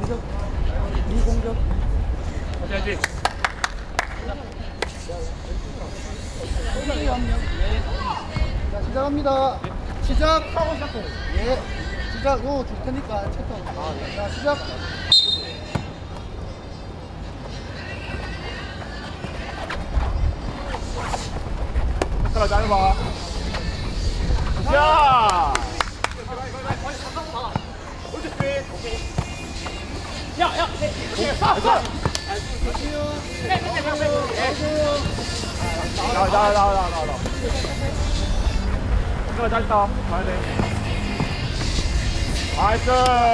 공격. 이 공격. 하지. 자, 시작합니다. 시작하고 시작해. 예. 시작. 요 줄 테니까 체크하고. 자, 시작. 잠깐만 짧아. 자. 야. 나. 이거 짧다. 가야 돼. 나이스.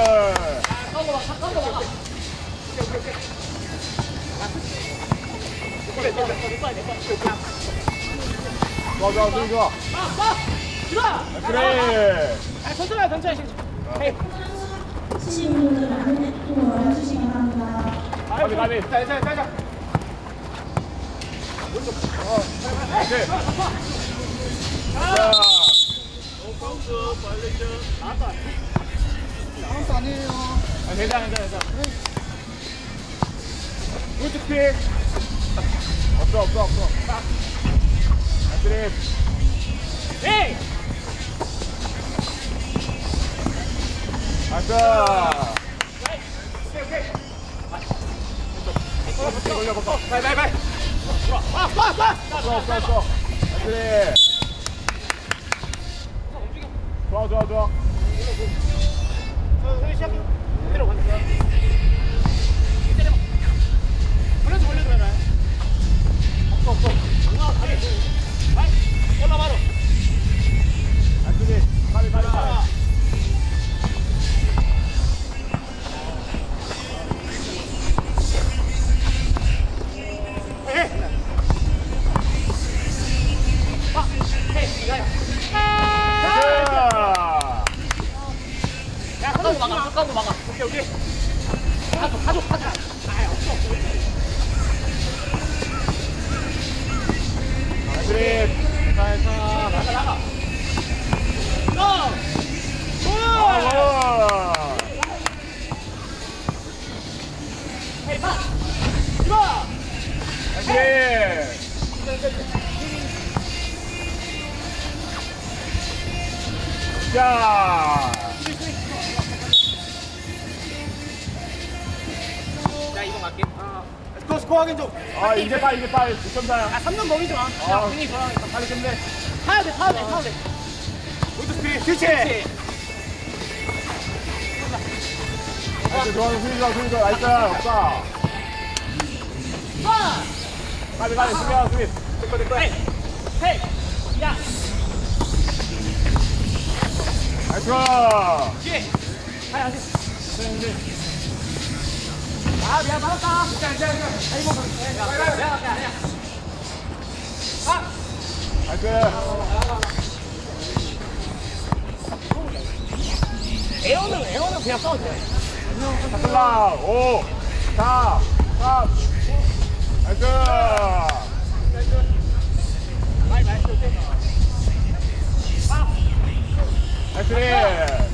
좋아. 그래. 천천히. 헤이. 시민분들 안내통으로 와주시기 바랍니다. 가비. 자. 오케이. 자. 카운트 아니에요. 괜찮아. 오른쪽 픽. 없어. 드립. 헤이. 나이스. 오케이. 올려볼까? 바이. 없어. 드립. 좋아. 없어. 올라 바로. 안쪽에 가비. 가까운 막아. 오케이. 가져. 없어. 드립. 나가. 헤이 파. 이봐. 드립. 자. 자, 이거 맞게. 스코어 확인 좀. 이제 빨리 6.4야. 3점 먹이지 마. 아. 분위기 좋아하니까. 빨리 끝내. 타야 돼. 오른쪽 스피드. 그렇지. 나이스. 좋아하는 수비 좋아. 나이스. 없다. 가비. 수비. 헤이. 야. 나이스. 뒤에. 가야지. 미안, 받았다. 괜찮아. 아이고, 아니야. 나이스. 에어는 그냥 써도 돼. 자, 5, 4, 3. 나이스. 나이스.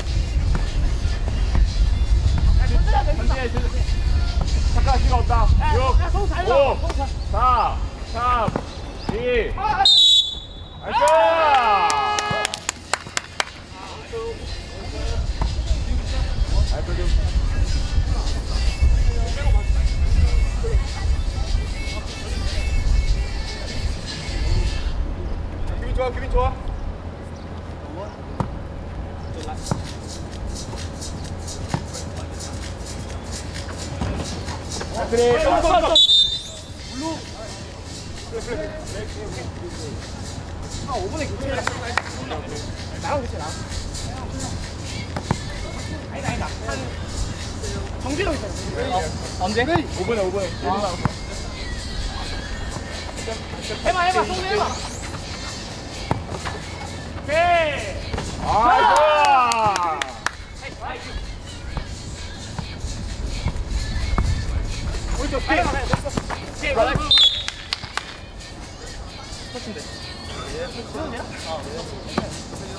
잠깐 시간 없다. 6, 5, 4, 3, 2. 나이스. 기분 좋아. 그래. 블루. 5분에 교체해. 나랑 교체 나. 아니다. 정비로 있잖아. 언제? 5분에. 해봐. 손 해봐. 오케이. 오른쪽 피. 터치인데. 수현이야?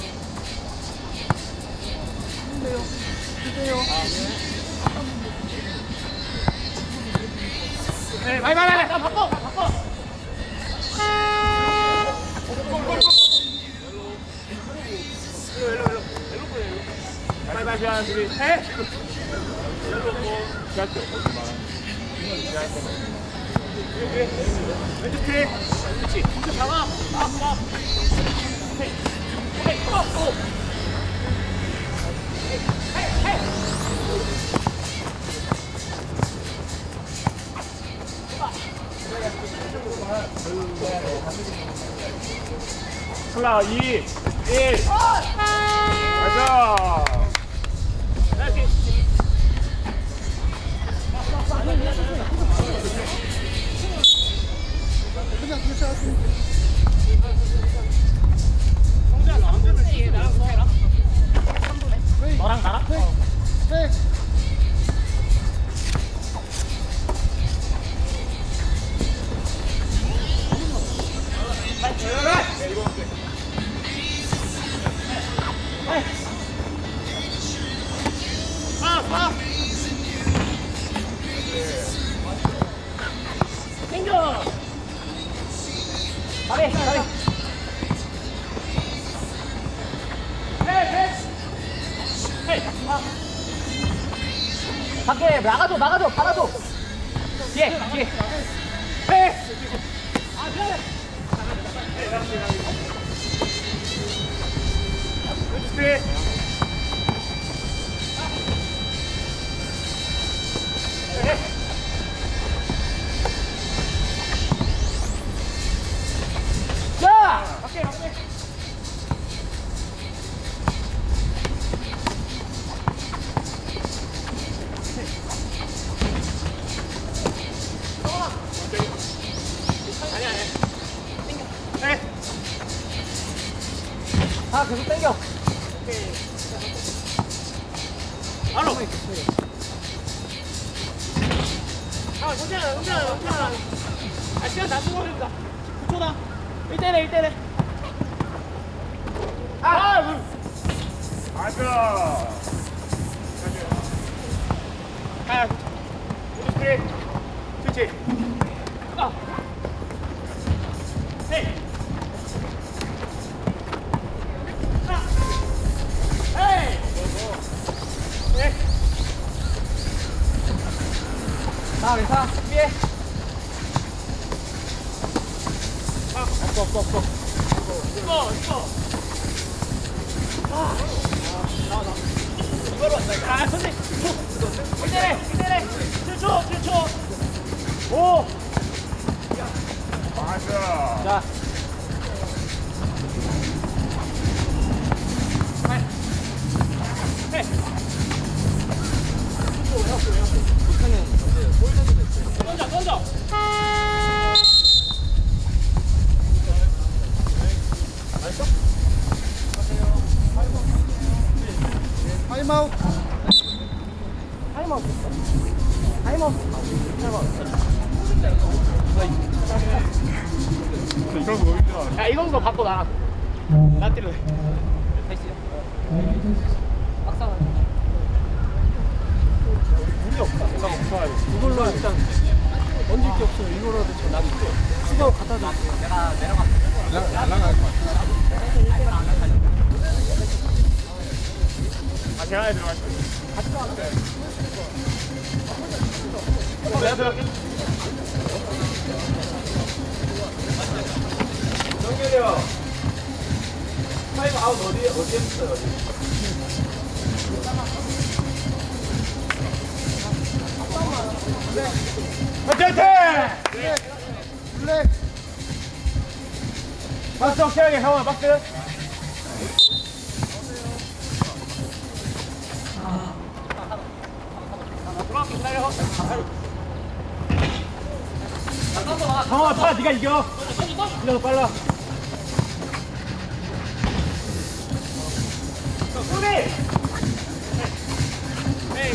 주세요. 네, 많이 바꿔. 빨리 하나 둘이 해. 왼쪽 뒤. 그렇지. 왼쪽 잡아. 헤이. 클라 2, 1. 가자. 그냥 그렇게 너랑 나랑? 백. 땡겨. 가래. 헤이. 밖에 나가줘. 받아줘. 뒤에. 헤이. 뒤. 자. 밖에. 아, 계속 당겨. 바로. 아, 괜찮아. 아, 시간 다 쓰고 있다. 9초다. 1대1. 아, 가자. 아, 스트레이트. 그렇지. 아. 헤이. 괜찮아. 준비해. 없어. 이거. 이거로 왔다. 아, 선생. 1대1. 7초. 5. 가자. 자. 8. 헤이. 던져. 타임아웃. 이런 거 힘들어. 야, 이건 거 받고 나가. 나 때려. 됐어요. 문이 없다. 내가 없어. 이걸로 일단 얹을 게 없어요. 이거라도 저 나도 수거 갖다 줘. 내가 내려갈게. 날라갈 것 같아. 아, 계란에 들어갈게. 내가 들어갈게. 정렬이 형. 타임 아웃 어디에 했어요? 블랙. 박스 확실하게 형아 박스. 들어갈게. 기다려. 형아 파 네가 이겨. 네가 더 빨라. 수비. 헤이.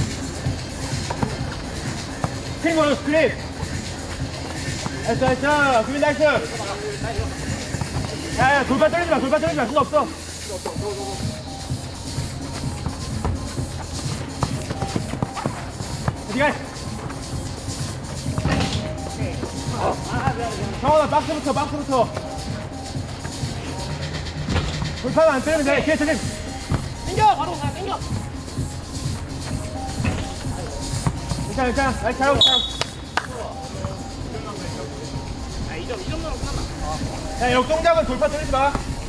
스크린 스크린. 됐어. 수빈 나이스. 야, 돌발 떨리지 마. 수가 없어. 어디 가? 정원아, 박스부터. 불판 안 때리면 돼. 뒤에 저기. 당겨 바로 가 당겨. 괜찮아. 나이스, 잘하고. 아 2점 넣으면 끝난다. 야, 역동작은 돌파 때리지 마.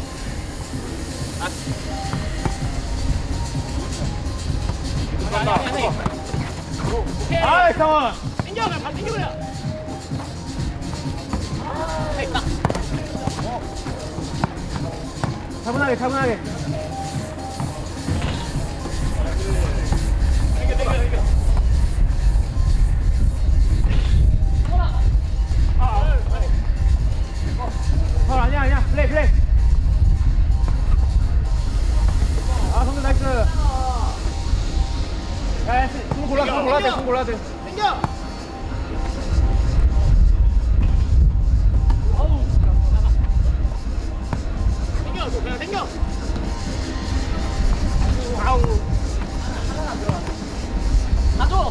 아니. 오케이. 아, 정원. 당겨 그냥 발 당겨 그냥. 아 있다. 차분하게. 당겨. 아니야. 플레이. 아, 성준 나이스. 야, 손 골라야 돼. 당겨. 어우. 당겨 그냥 당겨. 아우. 가져.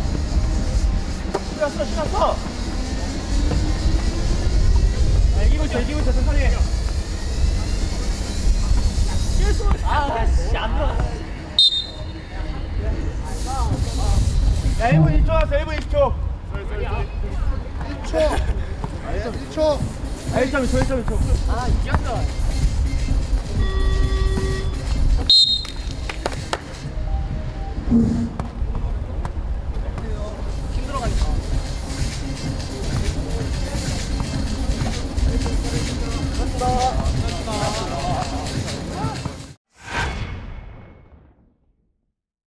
신났어. 이기고 있어, 천천히 해. 아씨 안 들어갔어. 야, 1분 1초 왔어, 1분 1초. 1초. 1.2초. 아 이겼어. 음.